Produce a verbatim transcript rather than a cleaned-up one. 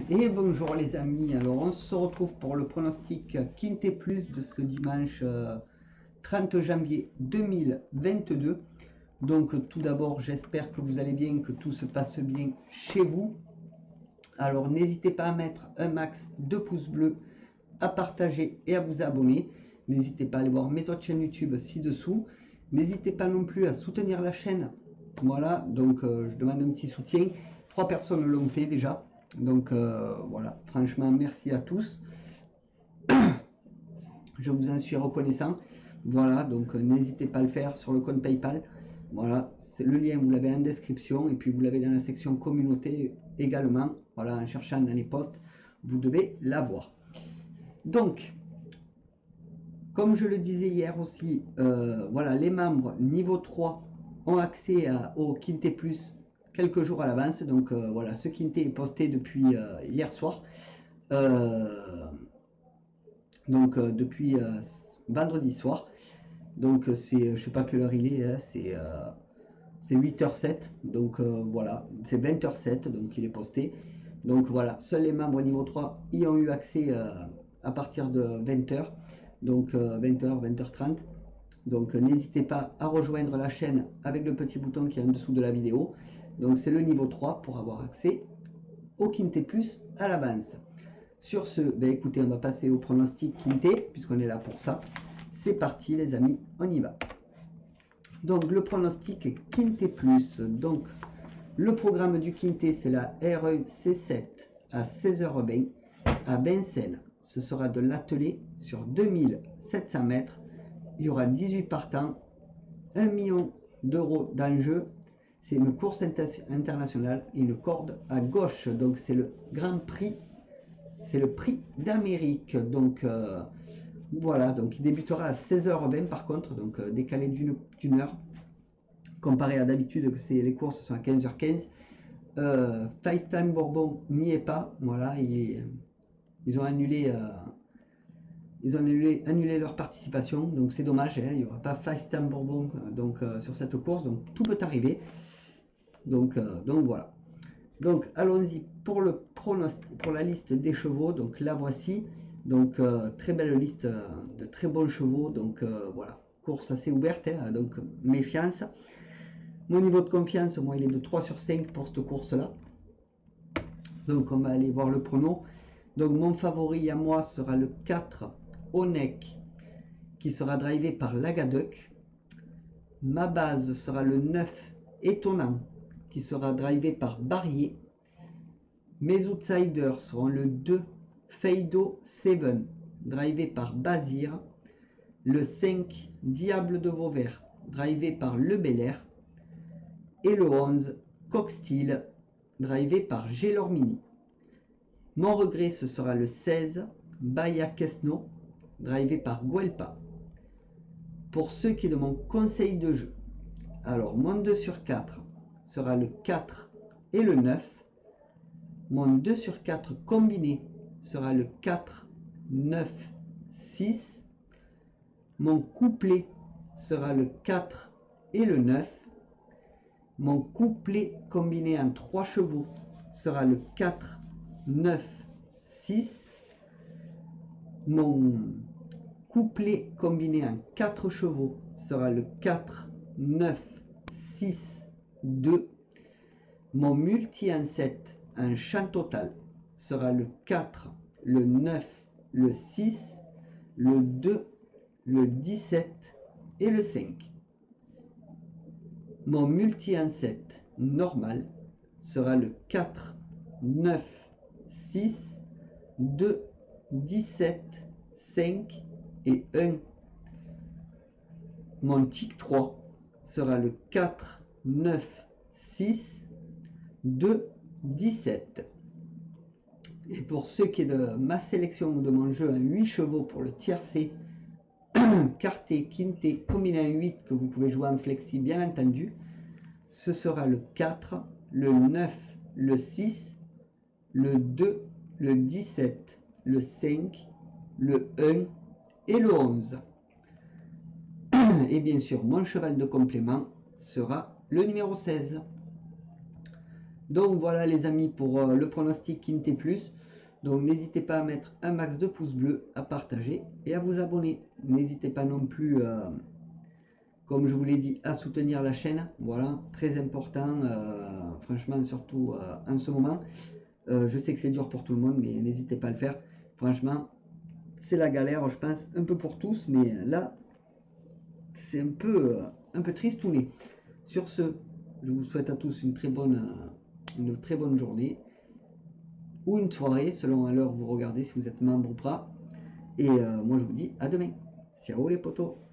Et bonjour les amis, alors on se retrouve pour le pronostic Quinté Plus de ce dimanche euh, trente janvier deux mille vingt-deux. Donc tout d'abord j'espère que vous allez bien, que tout se passe bien chez vous. Alors n'hésitez pas à mettre un max de pouces bleus, à partager et à vous abonner. N'hésitez pas à aller voir mes autres chaînes YouTube ci-dessous. N'hésitez pas non plus à soutenir la chaîne. Voilà, donc euh, je demande un petit soutien. Trois personnes l'ont fait déjà. Donc euh, voilà, franchement, merci à tous. Je vous en suis reconnaissant. Voilà, donc euh, n'hésitez pas à le faire sur le compte PayPal. Voilà, c'est le lien, vous l'avez en description. Et puis vous l'avez dans la section communauté également. Voilà, en cherchant dans les posts, vous devez l'avoir. Donc, comme je le disais hier aussi, euh, voilà, les membres niveau trois ont accès à, au Quinté Plus quelques jours à l'avance. Donc euh, voilà, ce Quinté est posté depuis euh, hier soir. Euh, donc euh, depuis euh, vendredi soir. Donc c'est, je sais pas quelle heure il est, hein, c'est euh, c'est huit heures sept. Donc euh, voilà, c'est vingt heures sept, donc il est posté. Donc voilà, seuls les membres niveau trois y ont eu accès euh, à partir de vingt heures. Donc euh, vingt heures, vingt heures trente. Donc euh, n'hésitez pas à rejoindre la chaîne avec le petit bouton qui est en dessous de la vidéo. Donc c'est le niveau trois pour avoir accès au Quinté Plus à l'avance. Sur ce, ben écoutez, on va passer au pronostic Quinté, puisqu'on est là pour ça. C'est parti les amis, on y va. Donc le pronostic Quinté Plus. Donc le programme du Quinté, c'est la R un C sept à seize heures vingt à Vincennes. Ce sera de l'attelé sur deux mille sept cents mètres. Il y aura dix-huit partants, un million d'euros d'enjeu. C'est une course internationale et une corde à gauche. Donc c'est le Grand Prix, c'est le Prix d'Amérique. Donc euh, voilà, donc il débutera à seize heures vingt par contre, donc euh, décalé d'une d'une heure. Comparé à d'habitude que c'est les courses sont à quinze heures quinze. Euh, FaceTime Bourbon n'y est pas. Voilà, il, ils ont annulé. Euh, Ils ont annulé, annulé leur participation, donc c'est dommage, hein, il n'y aura pas FaceTime Bourbon donc, euh, sur cette course, donc tout peut arriver. Donc, euh, donc voilà. Donc allons-y pour le pronostic, pour la liste des chevaux, donc la voici. Donc euh, très belle liste euh, de très bons chevaux, donc euh, voilà, course assez ouverte, hein, donc méfiance. Mon niveau de confiance, moi il est de trois sur cinq pour cette course-là. Donc on va aller voir le prono. Donc mon favori à moi sera le quatre. Onek, qui sera drivé par Lagaduc. Ma base sera le neuf Étonnant, qui sera drivé par Barrier. Mes outsiders seront le deux Feido sept, drivé par Bazir. Le cinq Diable de Vauvert, drivé par Le Bel Air. Et le onze Coxsteel, drivé par Gelormini. Mon regret, ce sera le seize Baya Kesno, drivé par Guelpa. Pour ce qui est de mon conseil de jeu, alors mon deux sur quatre sera le quatre et le neuf. Mon deux sur quatre combiné sera le quatre, neuf, six. Mon couplet sera le quatre et le neuf. Mon couplet combiné en trois chevaux sera le quatre, neuf, six. Mon couplet combiné en quatre chevaux sera le quatre, neuf, six, deux. Mon multi en sept en champ total sera le quatre, le neuf, le six, le deux, le dix-sept et le cinq. Mon multi en sept normal sera le quatre, neuf, six, deux, dix-sept, cinq et un. Mon tic trois sera le quatre, neuf, six, deux, dix-sept. Et pour ce qui est de ma sélection de mon jeu en huit chevaux pour le tiercé, quarté, quinté, combiné en huit que vous pouvez jouer en flexi bien entendu, ce sera le quatre, le neuf, le six, le deux, le dix-sept, le cinq, le un et le onze. Et bien sûr, mon cheval de complément sera le numéro seize. Donc voilà les amis pour euh, le pronostic Quintet Plus. Donc n'hésitez pas à mettre un max de pouces bleus, à partager et à vous abonner. N'hésitez pas non plus, euh, comme je vous l'ai dit, à soutenir la chaîne. Voilà, très important, euh, franchement, surtout euh, en ce moment. Euh, je sais que c'est dur pour tout le monde, mais n'hésitez pas à le faire. Franchement, c'est la galère, je pense, un peu pour tous, mais là, c'est un peu, euh, un peu tristouné. Sur ce, je vous souhaite à tous une très bonne, euh, une très bonne journée ou une soirée, selon à l'heure où vous regardez, si vous êtes membre ou pas. Et euh, moi, je vous dis à demain. Ciao les potos!